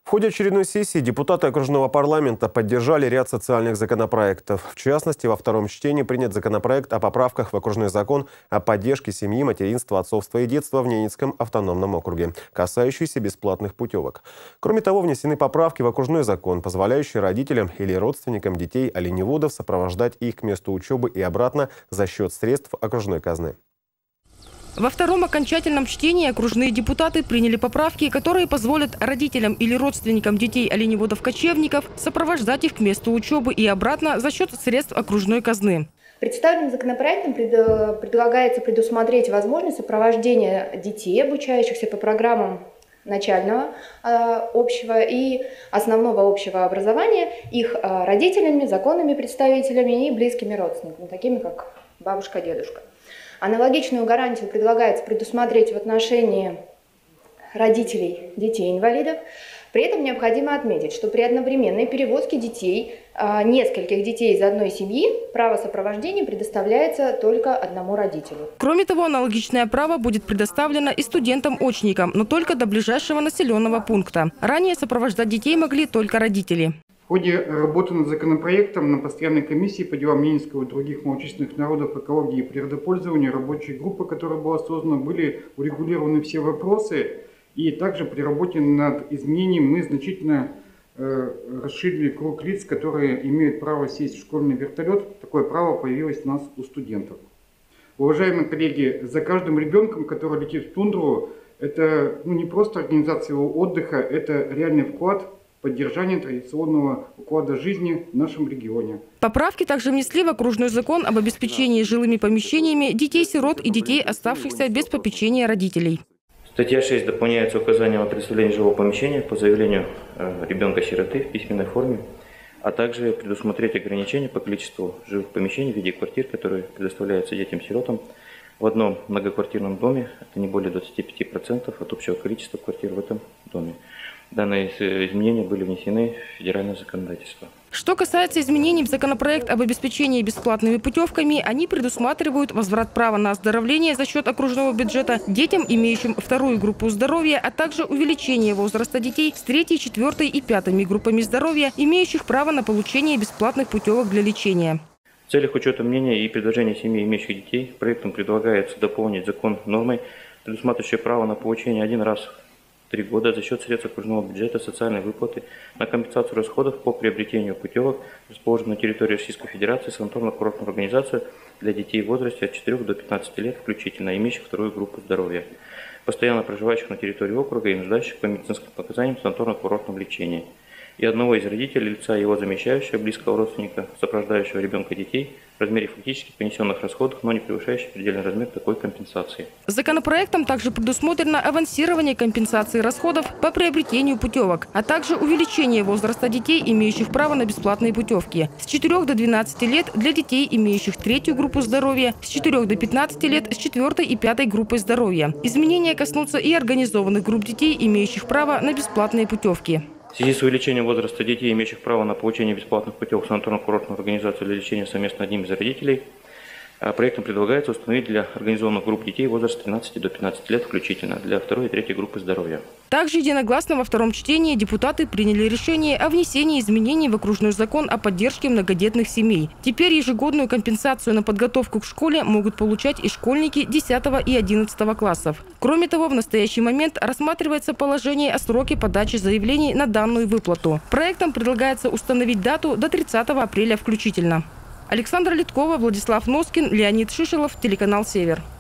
В ходе очередной сессии депутаты окружного парламента поддержали ряд социальных законопроектов. В частности, во втором чтении принят законопроект о поправках в окружной закон о поддержке семьи, материнства, отцовства и детства в Ненецком автономном округе, касающийся бесплатных путевок. Кроме того, внесены поправки в окружной закон, позволяющие родителям или родственникам детей оленеводов сопровождать их к месту учебы и обратно за счет средств окружной казны. Во втором окончательном чтении окружные депутаты приняли поправки, которые позволят родителям или родственникам детей оленеводов-кочевников сопровождать их к месту учебы и обратно за счет средств окружной казны. Представленным законопроектом предлагается предусмотреть возможность сопровождения детей, обучающихся по программам начального общего и основного общего образования, их родителями, законными представителями и близкими родственниками, такими как бабушка, дедушка. Аналогичную гарантию предлагается предусмотреть в отношении родителей детей-инвалидов. При этом необходимо отметить, что при одновременной перевозке детей, нескольких детей из одной семьи, право сопровождения предоставляется только одному родителю. Кроме того, аналогичное право будет предоставлено и студентам-очникам, но только до ближайшего населенного пункта. Ранее сопровождать детей могли только родители. В ходе работы над законопроектом на постоянной комиссии по делам Ненецкого и других малочисленных народов, экологии и природопользования рабочей группы, которая была создана, были урегулированы все вопросы. И также при работе над изменением мы значительно расширили круг лиц, которые имеют право сесть в школьный вертолет. Такое право появилось у нас у студентов. Уважаемые коллеги, за каждым ребенком, который летит в тундру, это не просто организация его отдыха, это реальный вклад в поддержание традиционного уклада жизни в нашем регионе. Поправки также внесли в окружной закон об обеспечении жилыми помещениями детей-сирот и детей, оставшихся без попечения родителей. Статья 6 дополняется указанием о предоставлении жилого помещения по заявлению ребенка-сироты в письменной форме, а также предусмотреть ограничения по количеству жилых помещений в виде квартир, которые предоставляются детям-сиротам в одном многоквартирном доме. Это не более 25% от общего количества квартир в этом доме. Данные изменения были внесены в федеральное законодательство. Что касается изменений в законопроект об обеспечении бесплатными путевками, они предусматривают возврат права на оздоровление за счет окружного бюджета детям, имеющим вторую группу здоровья, а также увеличение возраста детей с 3-й, 4-й и 5-ми группами здоровья, имеющих право на получение бесплатных путевок для лечения. В целях учета мнения и предложения семей, имеющих детей, проектом предлагается дополнить закон нормой, предусматривающей право на получение один раз в 3 года за счет средств окружного бюджета социальной выплаты на компенсацию расходов по приобретению путевок, расположенных на территории Российской Федерации, санаторно-курортную организацию для детей в возрасте от 4 до 15 лет включительно, имеющих вторую группу здоровья, постоянно проживающих на территории округа и нуждающих по медицинским показаниям в санаторно-курортном лечении, и одного из родителей, лица его замещающего, близкого родственника, сопровождающего ребенка детей, в размере фактически понесенных расходов, но не превышающий предельный размер такой компенсации. Законопроектом также предусмотрено авансирование компенсации расходов по приобретению путевок, а также увеличение возраста детей, имеющих право на бесплатные путевки. С 4 до 12 лет для детей, имеющих 3-ю группу здоровья, с 4 до 15 лет с 4-й и 5-й группой здоровья. Изменения коснутся и организованных групп детей, имеющих право на бесплатные путевки. В связи с увеличением возраста детей, имеющих право на получение бесплатных путевок в санаторно-курортную организацию для лечения совместно одним из родителей, проектом предлагается установить для организованных групп детей в возрасте 13 до 15 лет включительно для 2-й и 3-й группы здоровья. Также единогласно во втором чтении депутаты приняли решение о внесении изменений в окружной закон о поддержке многодетных семей. Теперь ежегодную компенсацию на подготовку к школе могут получать и школьники 10 и 11 классов. Кроме того, в настоящий момент рассматривается положение о сроке подачи заявлений на данную выплату. Проектом предлагается установить дату до 30 апреля включительно. Александра Литкова, Владислав Носкин, Леонид Шишелов, телеканал «Север».